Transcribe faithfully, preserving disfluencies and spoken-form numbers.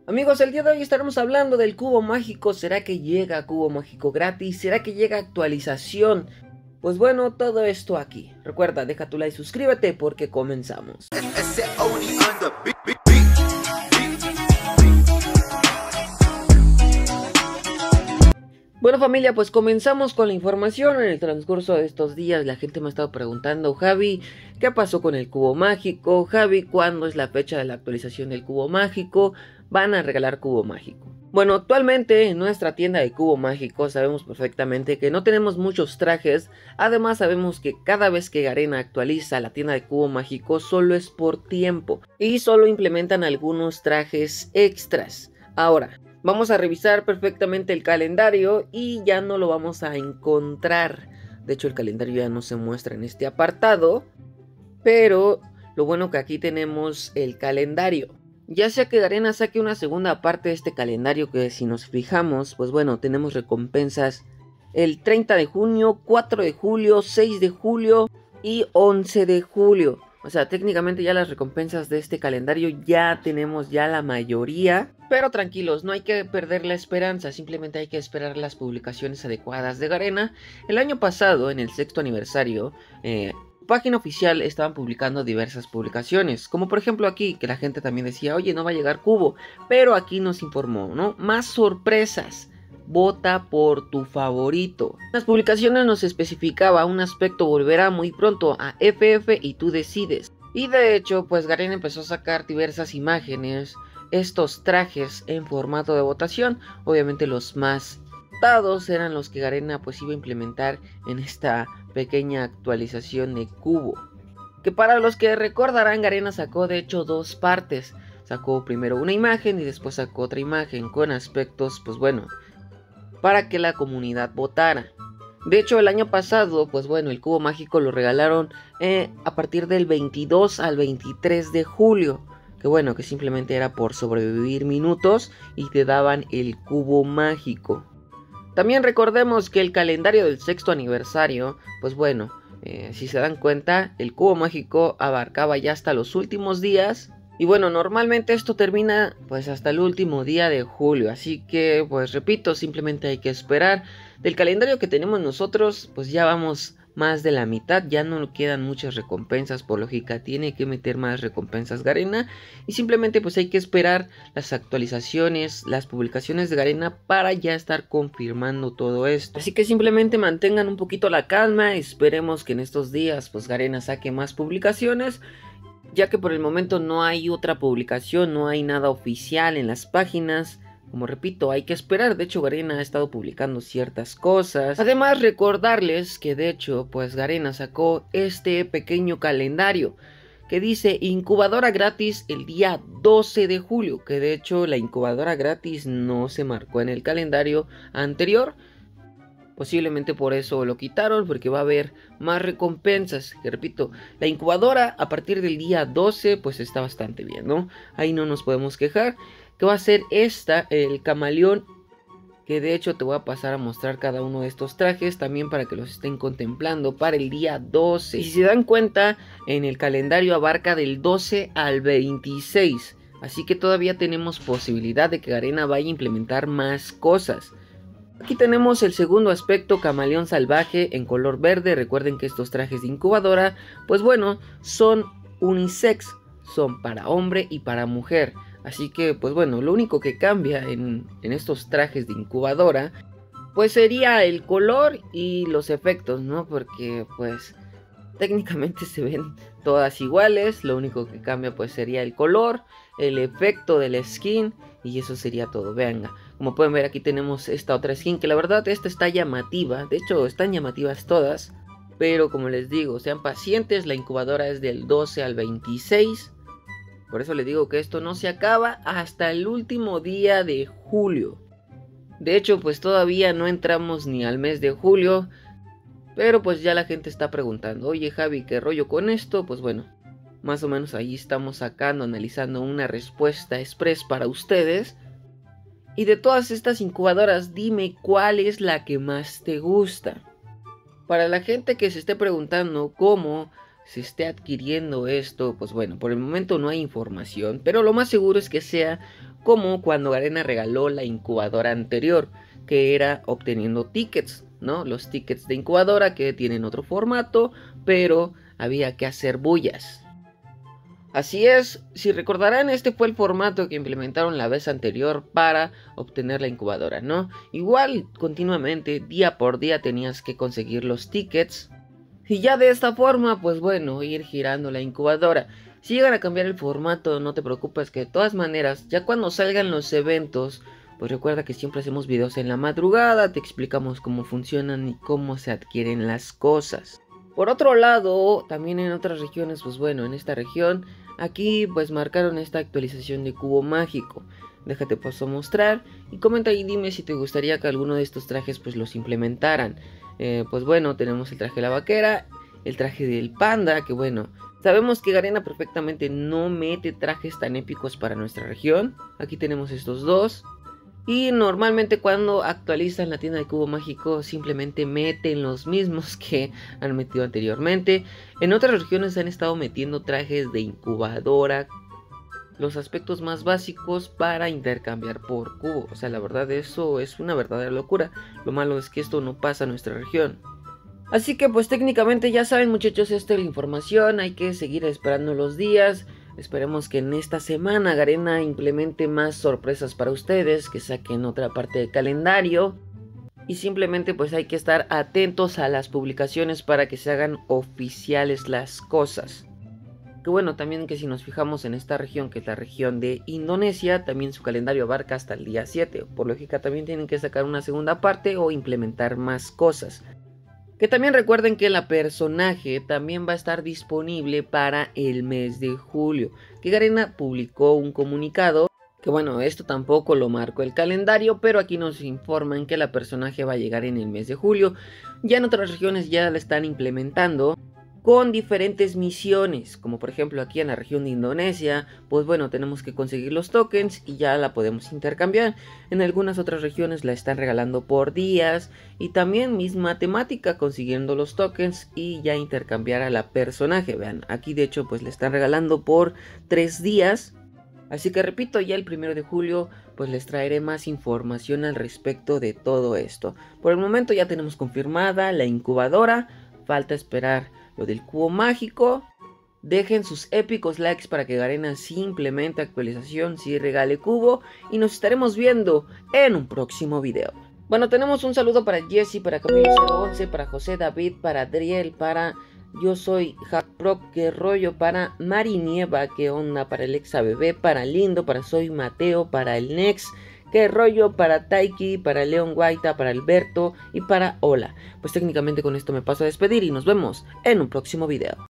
Amigos, el día de hoy estaremos hablando del cubo mágico. ¿Será que llega cubo mágico gratis? ¿Será que llega actualización? Pues bueno, todo esto aquí. Recuerda, deja tu like y suscríbete porque comenzamos. Bueno familia, pues comenzamos con la información. En el transcurso de estos días la gente me ha estado preguntando: Javi, ¿qué pasó con el cubo mágico? Javi, ¿cuándo es la fecha de la actualización del cubo mágico? Van a regalar cubo mágico. Bueno, actualmente en nuestra tienda de cubo mágico sabemos perfectamente que no tenemos muchos trajes. Además sabemos que cada vez que Garena actualiza la tienda de cubo mágico solo es por tiempo y solo implementan algunos trajes extras. Ahora, vamos a revisar perfectamente el calendario y ya no lo vamos a encontrar. De hecho, el calendario ya no se muestra en este apartado, pero lo bueno que aquí tenemos el calendario. Ya sea que Garena saque una segunda parte de este calendario, que si nos fijamos, pues bueno, tenemos recompensas el treinta de junio, cuatro de julio, seis de julio y once de julio. O sea, técnicamente ya las recompensas de este calendario ya tenemos ya la mayoría. Pero tranquilos, no hay que perder la esperanza, simplemente hay que esperar las publicaciones adecuadas de Garena. El año pasado, en el sexto aniversario, eh, página oficial estaban publicando diversas publicaciones, como por ejemplo aquí, que la gente también decía: oye, no va a llegar cubo, pero aquí nos informó, ¿no? Más sorpresas. Vota por tu favorito. Las publicaciones nos especificaba: un aspecto volverá muy pronto a F F y tú decides. Y de hecho, pues Garena empezó a sacar diversas imágenes, estos trajes en formato de votación. Obviamente los más votados eran los que Garena pues iba a implementar en esta pequeña actualización de cubo. Que para los que recordarán, Garena sacó de hecho dos partes. Sacó primero una imagen y después sacó otra imagen con aspectos, pues bueno, para que la comunidad votara. De hecho, el año pasado, pues bueno, el cubo mágico lo regalaron eh, a partir del veintidós al veintitrés de julio. Que bueno, que simplemente era por sobrevivir minutos y te daban el cubo mágico. También recordemos que el calendario del sexto aniversario, pues bueno, eh, si se dan cuenta, el cubo mágico abarcaba ya hasta los últimos días. Y bueno, normalmente esto termina pues hasta el último día de julio. Así que pues repito, simplemente hay que esperar. Del calendario que tenemos nosotros, pues ya vamos más de la mitad. Ya no quedan muchas recompensas. Por lógica tiene que meter más recompensas Garena. Y simplemente pues hay que esperar las actualizaciones, las publicaciones de Garena para ya estar confirmando todo esto. Así que simplemente mantengan un poquito la calma. Esperemos que en estos días pues Garena saque más publicaciones, ya que por el momento no hay otra publicación, no hay nada oficial en las páginas. Como repito, hay que esperar. De hecho, Garena ha estado publicando ciertas cosas. Además, recordarles que de hecho, pues Garena sacó este pequeño calendario que dice incubadora gratis el día doce de julio. Que de hecho la incubadora gratis no se marcó en el calendario anterior. Posiblemente por eso lo quitaron, porque va a haber más recompensas. Que repito, la incubadora a partir del día doce pues está bastante bien, ¿no? Ahí no nos podemos quejar. Que va a ser esta, el camaleón. Que de hecho te voy a pasar a mostrar cada uno de estos trajes también para que los estén contemplando para el día doce. Y si se dan cuenta, en el calendario abarca del doce al veintiséis. Así que todavía tenemos posibilidad de que Garena vaya a implementar más cosas. Aquí tenemos el segundo aspecto, camaleón salvaje en color verde. Recuerden que estos trajes de incubadora, pues bueno, son unisex, son para hombre y para mujer. Así que pues bueno, lo único que cambia en, en estos trajes de incubadora pues sería el color y los efectos, ¿no? Porque pues técnicamente se ven todas iguales. Lo único que cambia pues sería el color, el efecto del skin, y eso sería todo. Venga, como pueden ver, aquí tenemos esta otra skin, que la verdad esta está llamativa. De hecho están llamativas todas, pero como les digo, sean pacientes. La incubadora es del doce al veintiséis. Por eso les digo que esto no se acaba hasta el último día de julio. De hecho pues todavía no entramos ni al mes de julio, pero pues ya la gente está preguntando: oye Javi, ¿qué rollo con esto? Pues bueno, más o menos ahí estamos sacando, analizando una respuesta express para ustedes. Y de todas estas incubadoras, dime cuál es la que más te gusta. Para la gente que se esté preguntando cómo se esté adquiriendo esto, pues bueno, por el momento no hay información, pero lo más seguro es que sea como cuando Garena regaló la incubadora anterior, que era obteniendo tickets, ¿no? Los tickets de incubadora que tienen otro formato, pero había que hacer bullas. Así es, si recordarán, este fue el formato que implementaron la vez anterior para obtener la incubadora, ¿no? Igual, continuamente, día por día tenías que conseguir los tickets. Y ya de esta forma, pues bueno, ir girando la incubadora. Si llegan a cambiar el formato, no te preocupes, que de todas maneras, ya cuando salgan los eventos, pues recuerda que siempre hacemos videos en la madrugada, te explicamos cómo funcionan y cómo se adquieren las cosas. Por otro lado, también en otras regiones, pues bueno, en esta región, aquí pues marcaron esta actualización de cubo mágico. Déjate paso a mostrar y comenta y dime si te gustaría que alguno de estos trajes pues los implementaran. Eh, pues bueno, tenemos el traje de la vaquera, el traje del panda, que bueno, sabemos que Garena perfectamente no mete trajes tan épicos para nuestra región. Aquí tenemos estos dos. Y normalmente cuando actualizan la tienda de cubo mágico simplemente meten los mismos que han metido anteriormente. En otras regiones han estado metiendo trajes de incubadora, los aspectos más básicos para intercambiar por cubo. O sea, la verdad eso es una verdadera locura. Lo malo es que esto no pasa en nuestra región. Así que pues técnicamente ya saben, muchachos, esta es la información. Hay que seguir esperando los días. Esperemos que en esta semana Garena implemente más sorpresas para ustedes, que saquen otra parte del calendario. Y simplemente pues hay que estar atentos a las publicaciones para que se hagan oficiales las cosas. Que bueno, también que si nos fijamos en esta región, que es la región de Indonesia, también su calendario abarca hasta el día siete. Por lógica también tienen que sacar una segunda parte o implementar más cosas. Que también recuerden que la personaje también va a estar disponible para el mes de julio. Que Garena publicó un comunicado. Que bueno, esto tampoco lo marcó el calendario, pero aquí nos informan que la personaje va a llegar en el mes de julio. Ya en otras regiones ya la están implementando con diferentes misiones, como por ejemplo aquí en la región de Indonesia, pues bueno, tenemos que conseguir los tokens y ya la podemos intercambiar. En algunas otras regiones la están regalando por días y también misma temática, consiguiendo los tokens y ya intercambiar a la personaje. Vean, aquí de hecho pues le están regalando por tres días. Así que repito, ya el primero de julio pues les traeré más información al respecto de todo esto. Por el momento ya tenemos confirmada la incubadora, falta esperar lo del cubo mágico. Dejen sus épicos likes para que Garena sí implemente actualización, sí regale cubo. Y nos estaremos viendo en un próximo video. Bueno, tenemos un saludo para Jesse, para Camilo cero once, para José David, para Adriel, para Yo Soy Hackproc, qué rollo, para Mari Nieva, qué onda, para el Exa Bebé, para Lindo, para Soy Mateo, para el Nex, qué rollo, para Taiki, para León Guaita, para Alberto y para Hola. Pues técnicamente con esto me paso a despedir y nos vemos en un próximo video.